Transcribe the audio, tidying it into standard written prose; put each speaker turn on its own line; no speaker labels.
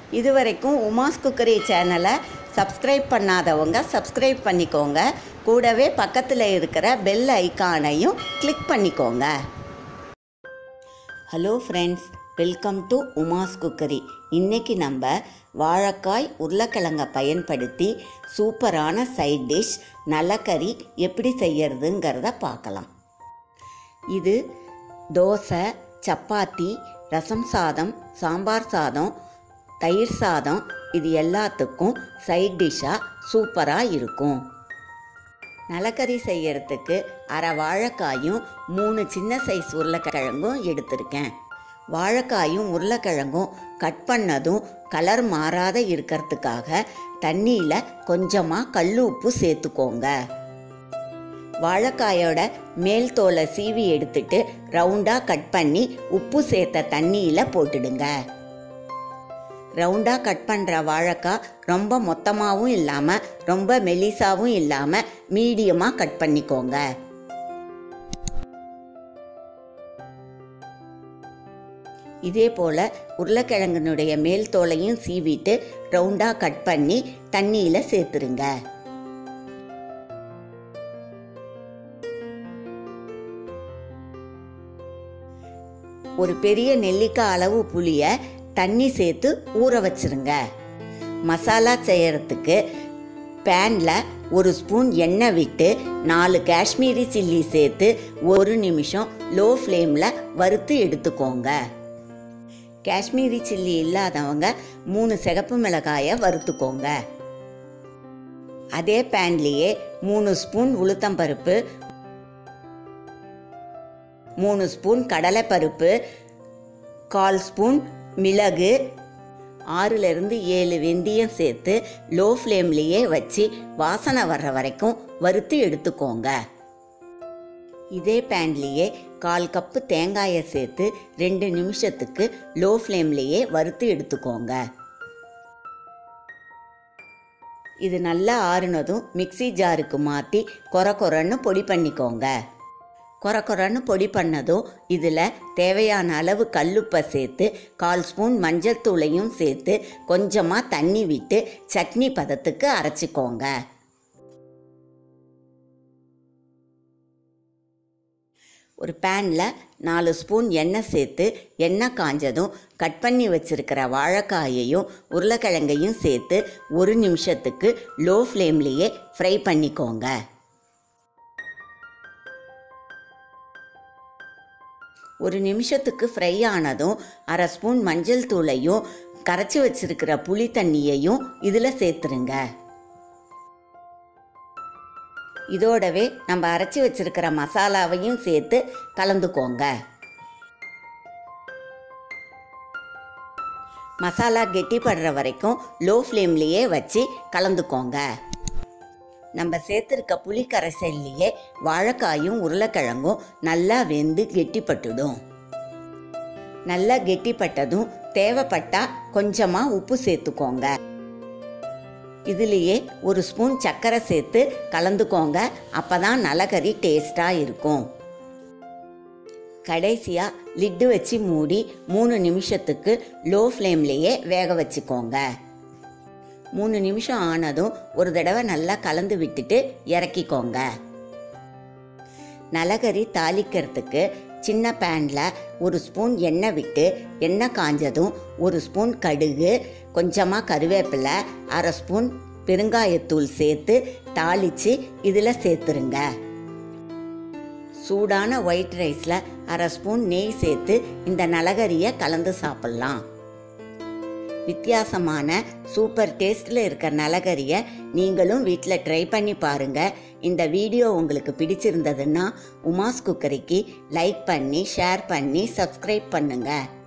இதுவரைக்கும் உமாஸ் குக்கரி சேனலை சப்ஸ்கிரைப் பண்ணாதவங்க சப்ஸ்கிரைப் பண்ணிக்கோங்க. கூடவே பக்கத்தில் இருக்கிற பெல் ஐக்கானையும் கிளிக் பண்ணிக்கோங்க. Hello friends, welcome to Uma's cookery. இன்றைக்கி நம்ம வாழைக்காய் உருளைக்கிழங்கை பயன்படுத்தி சூப்பரான சைட் டிஷ் நலக்கறி எப்படி செய்யறதுங்கிறத பார்க்கலாம். இது தோசை, சப்பாத்தி, ரசம் சாதம், சாம்பார் சாதம், தயிர் சாதம் இது எல்லாத்துக்கும் சைட் டிஷ்ஷாக சூப்பராக இருக்கும். நலக்கறி செய்யறதுக்கு அரை வாழைக்காயும் 3 சின்ன சைஸ் உருளைக்கிழங்கும் எடுத்திருக்கேன். வாழைக்காயும் உருளைக்கிழங்கும் கட் பண்ணதும் கலர் மாறாத இருக்கிறதுக்காக தண்ணியில் கொஞ்சமாக கல் உப்பு சேர்த்துக்கோங்க. வாழைக்காயோட மேல் தோலை சீவி எடுத்துட்டு ரவுண்டாக கட் பண்ணி உப்பு சேர்த்த தண்ணியில் போட்டுடுங்க. ரவுண்டாக கட் பண்ணுற வாழைக்காய் ரொம்ப மொத்தமாகவும் இல்லாமல் ரொம்ப மெலிசாவும் இல்லாமல் மீடியமாக கட் பண்ணிக்கோங்க. இதே போல் உருளைக்கிழங்கினுடைய மேல் தோலையும் சீவிட்டு ரவுண்டாக கட் பண்ணி தண்ணியில் சேர்த்துருங்க. ஒரு பெரிய நெல்லிக்காய் அளவு புளியை தண்ணி சேர்த்து ஊற வச்சிருங்க. மசாலா செய்யறதுக்கு பேனில் 1 ஸ்பூன் எண்ணெய் விட்டு 4 காஷ்மீரி சில்லி சேர்த்து 1 நிமிஷம் லோ ஃப்ளேமில் வறுத்து எடுத்துக்கோங்க. காஷ்மீரி சில்லி இல்லாதவங்க 3 சிகப்பு மிளகாயை வறுத்துக்கோங்க. அதே பேன்லேயே 3 ஸ்பூன் உளுத்தம்பருப்பு, 3 ஸ்பூன் கடலைப்பருப்பு, 1/4 ஸ்பூன் மிளகு, 6லிருந்து 7 வெந்தயம் சேர்த்து லோ ஃப்ளேம்லேயே வச்சு வாசனை வர்ற வரைக்கும் வறுத்து எடுத்துக்கோங்க. இதே பேன்லேயே 1/4 கப்பு தேங்காயை சேர்த்து 2 நிமிஷத்துக்கு லோ ஃப்ளேம்லேயே வறுத்து எடுத்துக்கோங்க. இது நல்லா ஆறுனதும் மிக்ஸி ஜாருக்கு மாற்றி கொரன்னு பொடி பண்ணிக்கோங்க. கொரன்னு பொடி பண்ணதும் இதில் தேவையான அளவு கல்லுப்பை சேர்த்து 1/4 ஸ்பூன் மஞ்சள் தூளையும் சேர்த்து கொஞ்சமாக தண்ணி விட்டு சட்னி பதத்துக்கு அரைச்சிக்கோங்க. ஒரு பேனில் 4 ஸ்பூன் எண்ணெய் சேர்த்து எண்ணெய் காஞ்சதும் கட் பண்ணி வச்சுருக்கிற வாழைக்காயையும் உருளைக்கிழங்கையும் சேர்த்து 1 நிமிஷத்துக்கு லோ ஃப்ளேம்லேயே ஃப்ரை பண்ணிக்கோங்க. ஒரு நிமிஷத்துக்கு ஃப்ரை ஆனதும் அரை ஸ்பூன் மஞ்சள் தூளையும் கரைச்சி வச்சிருக்கிற புளி தண்ணியையும் இதில் சேர்த்துருங்க. இதோடவே நம்ம அரைச்சி வச்சிருக்கிற மசாலாவையும் சேர்த்து கலந்துக்கோங்க. மசாலா கெட்டிப்படுற வரைக்கும் லோ ஃப்ளேம்லேயே வச்சு கலந்துக்கோங்க. நம்ம சேர்த்துருக்க புளி கரைசல்லையே வாழைக்காயும் உருளைக்கிழங்கும் நல்லா வெந்து கெட்டிப்பட்டுடும். நல்லா கெட்டிப்பட்டதும் தேவைப்பட்டால் கொஞ்சமாக உப்பு சேர்த்துக்கோங்க. இதுலேயே 1 ஸ்பூன் சர்க்கரை சேர்த்து கலந்துக்கோங்க. அப்போ தான் நலக்கறி டேஸ்டாக இருக்கும். கடைசியாக லிட்டு வச்சு மூடி 3 நிமிஷத்துக்கு லோ ஃப்ளேம்லேயே வேக வச்சுக்கோங்க. 3 நிமிஷம் ஆனதும் ஒரு தடவை நல்லா கலந்து விட்டுட்டு இறக்கிக்கோங்க. நலக்கறி தாளிக்கிறதுக்கு சின்ன பேனில் 1 ஸ்பூன் எண்ணெய் விட்டு எண்ணெய் காஞ்சதும் 1 ஸ்பூன் கடுகு, கொஞ்சமாக கருவேப்பிலை, அரை ஸ்பூன் பெருங்காயத்தூள் சேர்த்து தாளித்து இதில் சேர்த்துருங்க. சூடான ஒயிட் ரைஸில் அரை ஸ்பூன் நெய் சேர்த்து இந்த நலக்கறியை கலந்து சாப்பிட்லாம். வித்தியாசமான சூப்பர் டேஸ்ட்டில் இருக்கிற நலக்கறியை நீங்களும் வீட்டில் ட்ரை பண்ணி பாருங்கள். இந்த வீடியோ உங்களுக்கு பிடிச்சிருந்ததுன்னா உமாஸ் குக்கரிக்கு லைக் பண்ணி ஷேர் பண்ணி சப்ஸ்கிரைப் பண்ணுங்கள்.